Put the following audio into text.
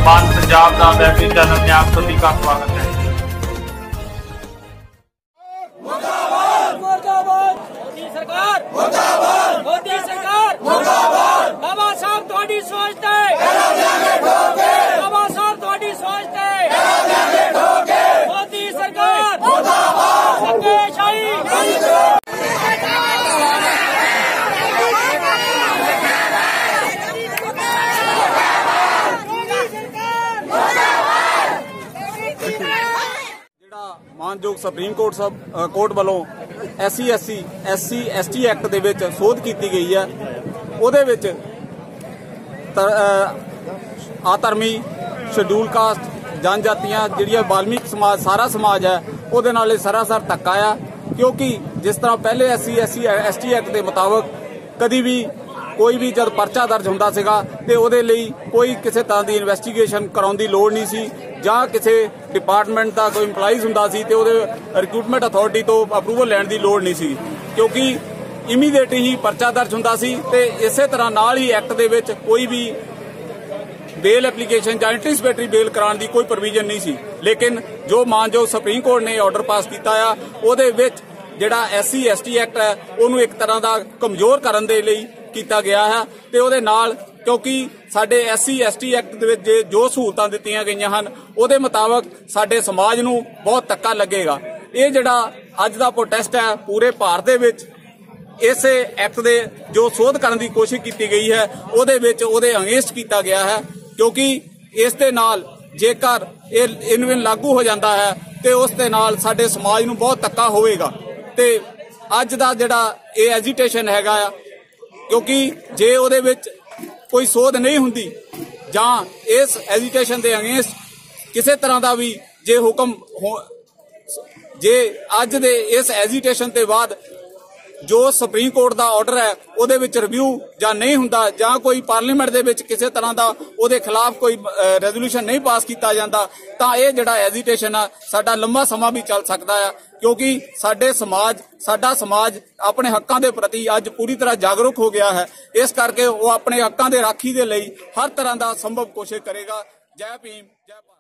ਮਾਨ ਪੰਜਾਬ ਦਾ ਵੈਬੀ channel में आप सभी का स्वागत है। मुर्दाबाद मुर्दाबाद मोदी सरकार मुर्दाबाद मोदी सरकार मुर्दाबाद बाबा साहब थोड़ी सोचते बाबा साहब थोड़ी सोचते मोदी सरकार मुर्दाबाद धक्केशाही ਮਾਨਯੋਗ ਸੁਪਰੀਮ ਕੋਰਟ ਵੱਲੋਂ SC ST ਐਕਟ ਦੇ ਵਿੱਚ ਸੋਧ ਕੀਤੀ ਗਈ ਹੈ। ਉਹਦੇ ਵਿੱਚ ਆਤਰਮੀ ਸ਼ਡਿਊਲ ਕਾਸਟ ਜਨਜਾਤੀਆਂ ਜਿਹੜੀਆਂ ਵਾਲਮੀਕ ਸਮਾਜ ਸਾਰਾ ਸਮਾਜ ਹੈ ਉਹਦੇ ਨਾਲ ਇਹ ਸਰਾਸਰ ਧੱਕਾ ਆ, ਕਿਉਂਕਿ ਜਿਸ ਤਰ੍ਹਾਂ ਪਹਿਲੇ SC ST ਐਕਟ ਦੇ ਮੁਤਾਬਕ ਕਦੀ ਵੀ ਕੋਈ ਵੀ ਜਦ ਪਰਚਾ ਦਰਜ ਹੁੰਦਾ ਸੀਗਾ ਤੇ ਉਹਦੇ ਲਈ ਕੋਈ ਕਿਸੇ ਤਰ੍ਹਾਂ ਦੀ ਇਨਵੈਸਟੀਗੇਸ਼ਨ ਕਰਾਉਣ ਦੀ ਲੋੜ ਨਹੀਂ ਸੀ, ਜਾਂ ਕਿਸੇ ਡਿਪਾਰਟਮੈਂਟ ਦਾ ਕੋਈ ਇੰਪਲਾਈਜ਼ ਹੁੰਦਾ ਸੀ ਤੇ ਉਹਦੇ ਰਿਕਰੂਟਮੈਂਟ ਅਥਾਰਟੀ ਤੋਂ ਅਪਰੂਵਲ ਲੈਣ ਦੀ ਲੋੜ ਨਹੀਂ ਸੀ, ਕਿਉਂਕਿ ਇਮੀਡੀਏਟ ਹੀ ਪਰਚਾ ਦਰਜ ਹੁੰਦਾ ਸੀ। ਤੇ ਇਸੇ ਤਰ੍ਹਾਂ ਨਾਲ ਹੀ ਐਕਟ ਦੇ ਵਿੱਚ ਕੋਈ ਵੀ ਬੇਲ ਐਪਲੀਕੇਸ਼ਨ ਜਾਂ ਐਂਟੀਸਿਪੇਟਰੀ ਬੇਲ ਕਰਾਉਣ ਦੀ ਕੋਈ ਪ੍ਰੋਵੀਜ਼ਨ ਨਹੀਂ ਸੀ। ਲੇਕਿਨ ਜੋ ਮਾਨਯੋਗ ਸੁਪਰੀਮ ਕੋਰਟ ਨੇ ਆਰਡਰ ਪਾਸ ਕੀਤਾ ਆ, ਉਹਦੇ ਵਿੱਚ ਜਿਹੜਾ SC ST ਐਕਟ ਹੈ ਉਹਨੂੰ ਇੱਕ ਤਰ੍ਹਾਂ ਦਾ ਕਮਜ਼ੋਰ ਕਰਨ ਦੇ ਲਈ ਕੀਤਾ ਗਿਆ ਹੈ। ਤੇ ਉਹਦੇ ਨਾਲ ਕਿਉਂਕਿ ਸਾਡੇ SC ST ਐਕਟ ਦੇ ਵਿੱਚ ਜੋ ਸਹੂਲਤਾਂ ਦਿੱਤੀਆਂ ਗਈਆਂ ਹਨ ਉਹਦੇ ਮੁਤਾਬਕ ਸਾਡੇ ਸਮਾਜ ਨੂੰ ਬਹੁਤ ਧੱਕਾ ਲੱਗੇਗਾ। ਇਹ ਜਿਹੜਾ ਅੱਜ ਦਾ ਪ੍ਰੋਟੈਸਟ ਹੈ ਪੂਰੇ ਭਾਰਤ ਦੇ ਵਿੱਚ ਇਸੇ ਐਕਟ ਦੇ ਜੋ ਸੋਧ ਕਰਨ ਦੀ ਕੋਸ਼ਿਸ਼ ਕੀਤੀ ਗਈ ਹੈ ਉਹਦੇ ਵਿੱਚ ਉਹਦੇ ਅਗੇਂਸਟ ਕੀਤਾ ਗਿਆ ਹੈ, ਕਿਉਂਕਿ ਇਸ ਦੇ ਨਾਲ ਜੇਕਰ ਇਹ ਇਨਵਿਨ ਲਾਗੂ ਹੋ ਜਾਂਦਾ ਹੈ ਤੇ ਉਸ ਦੇ ਨਾਲ ਸਾਡੇ ਸਮਾਜ ਨੂੰ ਬਹੁਤ ਧੱਕਾ ਹੋਵੇਗਾ। ਤੇ ਅੱਜ ਦਾ ਜਿਹੜਾ ਇਹ ਐਜੀਟੇਸ਼ਨ ਹੈਗਾ ਆ, ਕਿਉਂਕਿ ਜੇ ਉਹਦੇ ਵਿੱਚ ਕੋਈ ਸੋਧ ਨਹੀਂ ਹੁੰਦੀ ਜਾਂ ਇਸ ਐਜੀਟੇਸ਼ਨ ਦੇ ਅਗੇਂਸਟ ਕਿਸੇ ਤਰ੍ਹਾਂ ਦਾ ਵੀ ਜੇ ਹੁਕਮ ਜੇ ਅੱਜ ਦੇ ਇਸ ਐਜੀਟੇਸ਼ਨ ਤੇ ਬਾਅਦ ਜੋ ਸੁਪਰੀਮ ਕੋਰਟ ਦਾ ਆਰਡਰ ਹੈ ਉਹਦੇ ਵਿੱਚ ਰਿਵਿਊ ਜਾਂ ਨਹੀਂ ਹੁੰਦਾ ਜਾਂ ਕੋਈ ਪਾਰਲੀਮੈਂਟ ਦੇ ਵਿੱਚ ਕਿਸੇ ਤਰ੍ਹਾਂ ਦਾ ਉਹਦੇ ਖਿਲਾਫ ਕੋਈ ਰੈਜ਼ੋਲੂਸ਼ਨ ਨਹੀਂ ਪਾਸ ਕੀਤਾ ਜਾਂਦਾ ਤਾਂ ਇਹ ਜਿਹੜਾ ਐਜੀਟੇਸ਼ਨ ਆ ਸਾਡਾ ਲੰਮਾ ਸਮਾਂ ਵੀ ਚੱਲ ਸਕਦਾ ਆ, ਕਿਉਂਕਿ ਸਾਡਾ ਸਮਾਜ ਆਪਣੇ ਹੱਕਾਂ ਦੇ ਪ੍ਰਤੀ ਅੱਜ ਪੂਰੀ ਤਰ੍ਹਾਂ ਜਾਗਰੂਕ ਹੋ ਗਿਆ ਹੈ। ਇਸ ਕਰਕੇ ਉਹ ਆਪਣੇ ਹੱਕਾਂ ਦੇ ਰਾਖੀ ਦੇ ਲਈ ਹਰ ਤਰ੍ਹਾਂ ਦਾ ਸੰਭਵ ਕੋਸ਼ਿਸ਼ ਕਰੇਗਾ। ਜੈ ਭੀਮ ਜੈ ਭਾਰਤ।